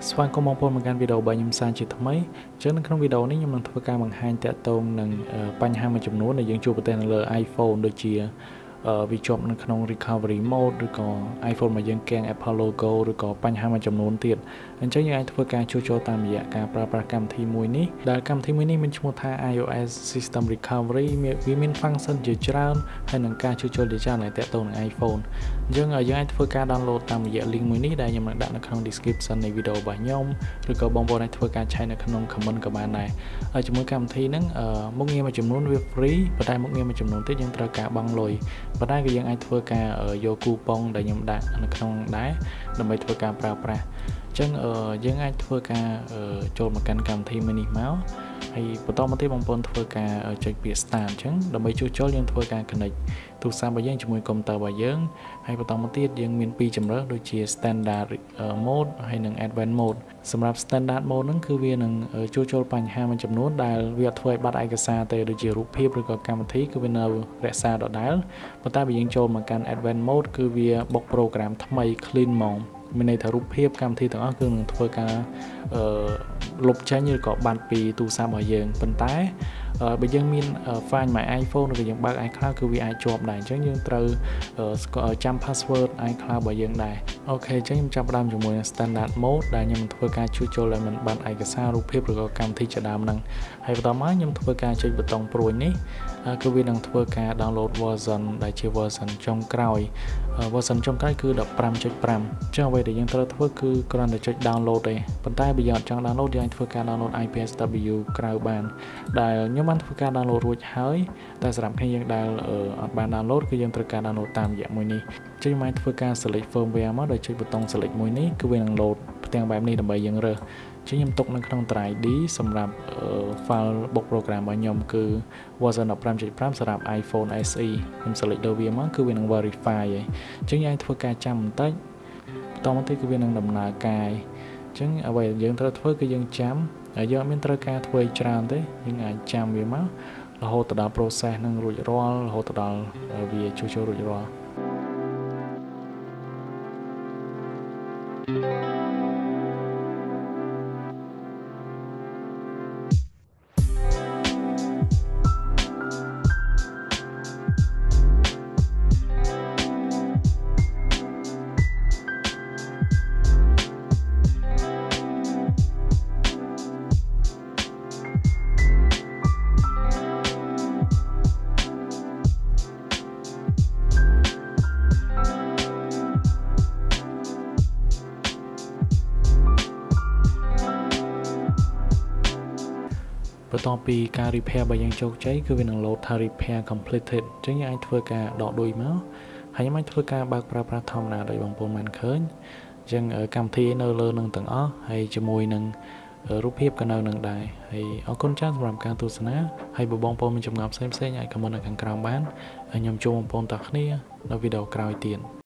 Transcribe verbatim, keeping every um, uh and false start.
ស្វាគមន៍បងប្អូនមកកាន់វីដេអូរបស់ខ្ញុំសាជាថ្មីអញ្ចឹងនៅក្នុងវីដេអូនេះខ្ញុំនឹងធ្វើការបង្ហាញតាក់ទងនឹងបញ្ហាមួយចំនួនដែលយើងជួបប្រទះនៅលើ iPhone ដូចជាវាជាប់នៅក្នុង recovery mode ឬក៏ iPhone របស់យើងកៀង Apple logo ឬក៏បញ្ហាមួយចំនួនទៀតអញ្ចឹងយើងអាចធ្វើការជួសជុលតាមរយៈការប្រើប្រាស់កម្មវិធីមួយនេះដែលកម្មវិធីមួយនេះមានឈ្មោះថា iOS System Recovery វាមាន function ជាច្រើនហើយនឹងការជួសជុលជាច្រើនដែលតាក់ទងនឹង iPhone អញ្ចឹងយើងអាចធ្វើការ download តាមរយៈ link មួយនេះដែលខ្ញុំនឹងដាក់នៅក្នុង description នៃវីដេអូរបស់ខ្ញុំឬក៏បងប្អូនអាចធ្វើការឆែកនៅក្នុង comment ក៏បានដែរហើយជាមួយកម្មវិធីហ្នឹងមុខងារមួយចំនួនវា free ប៉ុន្តែមុខងារមួយចំនួនទៀតយើងត្រូវការបង់លុយប៉ុន្តែក៏យើងអាចធ្វើការយកគូប៉ុងដែលខ្ញុំដាក់នៅក្នុងដែរដើម្បីធ្វើការប្រើប្រាស់អញ្ចឹងយើងអាចធ្វើការចូលមកកាន់កម្មវិធីមួយនេះមកហើយបន្តមកទៀតបងប្អូនធ្វើការចុចពាក្យ start អញ្ចឹងដើម្បីជួសជុលយើងធ្វើការ connect ទូរស័ព្ទរបស់យើងជាមួយកុំព្យូទ័ររបស់យើងហើយបន្តមកទៀតយើងមានពីរជម្រើសដូចជា standard mode ហើយនិង advanced mode សម្រាប់ standard mode ហ្នឹងគឺវានឹងជួសជុលបញ្ហាមួយចំនួនដែលវាអត់ធ្វើឲ្យបាត់ឯកសារទេដូចជារូបភាពឬក៏កម្មវិធីគឺវានៅរក្សាដដែលប៉ុន្តែបើយើងចូលមកកាន់ advanced mode គឺវាបុក program ថ្មី clean ហ្មងមានន័យថារូបភាពកម្មវិធីទាំងអស់គឺនឹងធ្វើការអឺលុបចេញឬក៏បាត់ពីទូរស័ព្ទរបស់យើងប៉ុន្តែបើយើងមាន Find My iPhone ឬក៏យើងបើក iCloud គឺវាអាចជាប់ដែរអញ្ចឹងយើងត្រូវចាំ password iCloud របស់យើងដែរអូខេអញ្ចឹងខ្ញុំចាប់ផ្ដើមជាមួយ standard mode ដែលខ្ញុំធ្វើការជួសជុលឲ្យมันបាត់ឯកសាររូបភាពឬក៏កម្មវិធីជាដើមហ្នឹងហើយបន្តមកខ្ញុំធ្វើការចុចប៊ូតុងព្រួយនេះគឺវានឹងធ្វើការ download version ដែលជា version ចុងក្រោយ version ចុងក្រោយគឺ ដប់ប្រាំចុចប្រាំ អញ្ចឹងអ្វីដែលយើងត្រូវធ្វើគឺគ្រាន់តែចុច download ទេប៉ុន្តែបើយើងអត់ចង់ download យើងអាចធ្វើការ download ไอ พี เอส ดับเบิลยู ក្រៅបានដែលខ្ញុំបានធ្វើការ download រួចហើយតែសម្រាប់គ្នាយើងដែលអត់បាន download គឺយើងត្រូវការ download តាមរយៈមួយនេះអញ្ចឹងខ្ញុំអាចធ្វើការ select firmware មកដោយចុចប៊ូតុង select មួយនេះគឺវានឹង load ផ្ទាំងបែបនេះដើម្បីយើងរើសជាខ្ញុំទុកនៅក្នុង drive D សម្រាប់ file book program របស់ខ្ញុំគឺ version ដប់ប្រាំចុចប្រាំ សម្រាប់ iPhone เอส อี ខ្ញុំ select លើវាមកគឺវានឹង verify ហើយអញ្ចឹងយើងធ្វើការចាំបន្តិចបន្តមកទៀតគឺវានឹងដំណើរការអញ្ចឹងអ្វីដែលយើងត្រូវធ្វើគឺយើងចាំហើយយើងអត់មានត្រូវការធ្វើច្រើនទេយើងអាចចាំវាមករហូតទៅដល់ process នឹងរួចរាល់រហូតទៅដល់វាជួសជុលរួចរាល់បន្ទាប់ពីការ repair របស់យើងជោគជ័យគឺវានឹង load ថា repair completed អញ្ចឹងយើងអាចធ្វើការដកឌុយមកហើយខ្ញុំអាចធ្វើការបើកប្រើប្រាស់ធម្មតាដោយបងប្អូនបានឃើញអញ្ចឹងកម្មវិធីនៅលើនឹងទាំងអស់ហើយជាមួយនឹងរូបភាពក៏នៅនឹងដែរហើយអរគុណច្រើនសម្រាប់ការទស្សនាហើយបើបងប្អូនមានចម្ងល់ផ្សេងៗអាច comment នៅខាងក្រោមបានហើយខ្ញុំជួបបងប្អូនទាំងគ្នានៅវីដេអូក្រោយទៀត